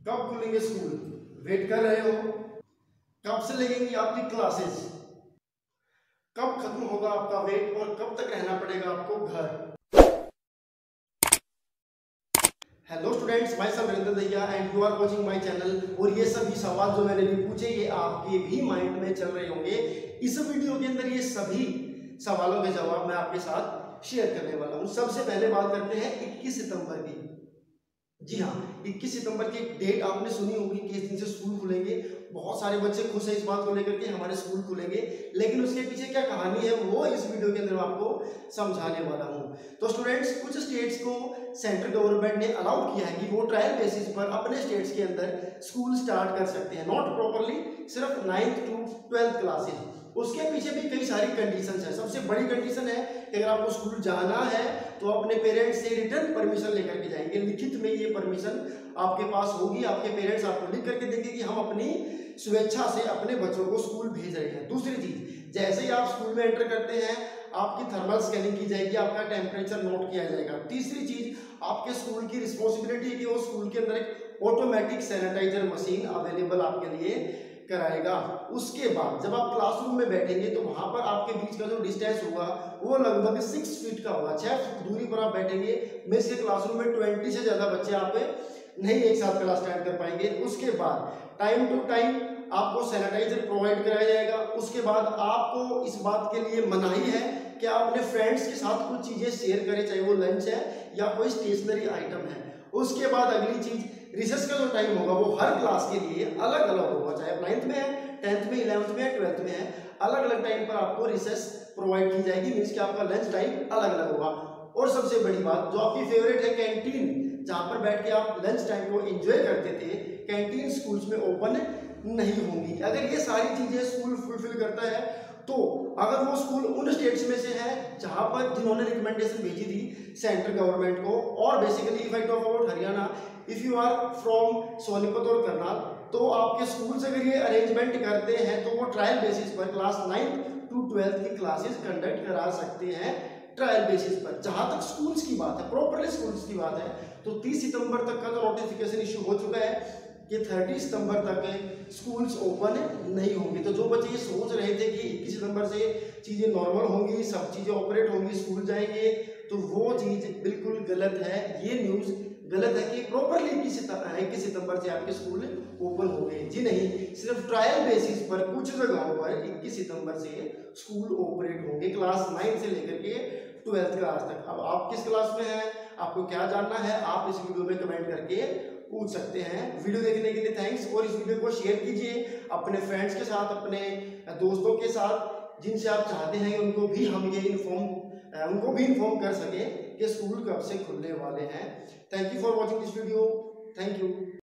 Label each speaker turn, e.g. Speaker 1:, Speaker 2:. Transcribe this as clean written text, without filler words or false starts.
Speaker 1: कब खुलेंगे school? Wait कर रहे हो? कब से लगेंगी आपकी क्लासेस? कब खत्म होगा आपका वेट और कब तक रहना पड़ेगा आपको घर? Hello students, myself Virendra Daiya and you are watching my channel. और ये सभी सवाल जो मैंने भी पूछे ये आपके भी माइंड में चल रहे होंगे। इस वीडियो के अंदर ये सभी सवालों के जवाब मैं आपके साथ शेयर करने वाला हूं। सबसे पहले बात करते हैं 21 सितंबर की। जी हाँ, 21 सितंबर की डेट आपने सुनी होगी कि इस दिन से स्कूल खुलेंगे। बहुत सारे बच्चे खुश हैं इस बात को लेकर के हमारे स्कूल खुलेंगे, लेकिन उसके पीछे क्या कहानी है वो इस वीडियो के अंदर मैं आपको समझाने वाला हूँ। तो स्टूडेंट्स, कुछ स्टेट्स को सेंट्रल गवर्नमेंट ने अलाउ किया है कि वो ट्रायल बेसिस पर अपने स्टेट्स के अंदर स्कूल स्टार्ट कर सकते हैं, नॉट प्रॉपरली, सिर्फ 9th to 12th क्लासेज। उसके पीछे भी कई सारी कंडीशंस हैं। सबसे बड़ी कंडीशन है कि अगर आपको स्कूल जाना है तो अपने पेरेंट्स से रिटर्न परमिशन लेकर के जाएंगे। लिखित में ये परमिशन आपके पास होगी, आपके पेरेंट्स आपको लिख करके देंगे कि हम अपनी स्वेच्छा से अपने बच्चों को स्कूल भेज रहे हैं। दूसरी चीज, जैसे ही आप स्कूल में एंटर करते हैं आपकी थर्मल स्कैनिंग की जाएगी, आपका टेम्परेचर नोट किया जाएगा। तीसरी चीज, आपके स्कूल की रिस्पॉन्सिबिलिटी है कि वो स्कूल के अंदर एक ऑटोमेटिक सैनिटाइजर मशीन अवेलेबल आपके लिए कराएगा। उसके बाद जब आप क्लासरूम में बैठेंगे तो वहां पर आपके बीच का जो डिस्टेंस होगा वो लगभग 6 फीट का होगा। 6 फीट दूरी पर आप बैठेंगे। मींस के क्लासरूम में 20 से ज्यादा बच्चे आप नहीं एक साथ क्लास अटेंड कर पाएंगे। उसके बाद टाइम टू टाइम आपको सैनिटाइजर प्रोवाइड कराया जाएगा। उसके बाद आपको इस बात के लिए मनाही है कि आप अपने फ्रेंड्स के साथ कुछ चीजें शेयर करें, चाहे वो लंच है या कोई स्टेशनरी आइटम है। उसके बाद अगली चीज, रिसेस का जो टाइम होगा वो हर क्लास के लिए अलग अलग होगा, चाहे आप 9th में है, 10th में, 11th में है, 12th में है, अलग अलग टाइम पर आपको रिसेस प्रोवाइड की जाएगी। मींस कि आपका लंच टाइम अलग अलग होगा। और सबसे बड़ी बात जो आपकी फेवरेट है, कैंटीन, जहां पर बैठ के आप लंच टाइम को एंजॉय करते थे, कैंटीन स्कूल्स में ओपन नहीं होंगी। अगर ये सारी चीजें स्कूल फुलफिल करता है तो अगर वो स्कूल उन स्टेट्स में से है जहां पर जिन्होंने रिकमेंडेशन भेजी थी सेंट्रल गवर्नमेंट को, और basically if I talk about Haryana, if you are from Sonipat और करनाल, तो आपके स्कूल से अगर ये अरेंजमेंट करते हैं तो वो ट्रायल बेसिस पर क्लास 9th to 12th की क्लासेस कंडक्ट करा सकते हैं ट्रायल बेसिस पर। जहां तक स्कूल्स की बात है, प्रॉपरली स्कूल्स की बात है, तो 30 सितंबर तक का जो नोटिफिकेशन इशू हो चुका है कि 30 सितंबर तक स्कूल्स ओपन नहीं होंगे। तो जो बच्चे ये सोच रहे थे कि 21 सितंबर से चीजें नॉर्मल होंगी, सब चीजें ऑपरेट होंगी, स्कूल जाएंगे, तो वो चीज बिल्कुल गलत है। ये न्यूज गलत है कि प्रॉपरली 21 सितंबर से आपके स्कूल ओपन हो गए। जी नहीं, सिर्फ ट्रायल बेसिस पर कुछ जगहों पर 21 सितंबर से स्कूल ऑपरेट होंगे, क्लास 9 से लेकर के 12th क्लास तक। अब आप किस क्लास में हैं, आपको क्या जानना है, आप इस वीडियो में कमेंट करके पूछ सकते हैं। वीडियो देखने के लिए थैंक्स। और इस वीडियो को शेयर कीजिए अपने फ्रेंड्स के साथ, अपने दोस्तों के साथ, जिनसे आप चाहते हैं उनको भी हम ये इन्फॉर्म कर सके कि स्कूल कब से खुलने वाले हैं। Thank you for watching this video. Thank you.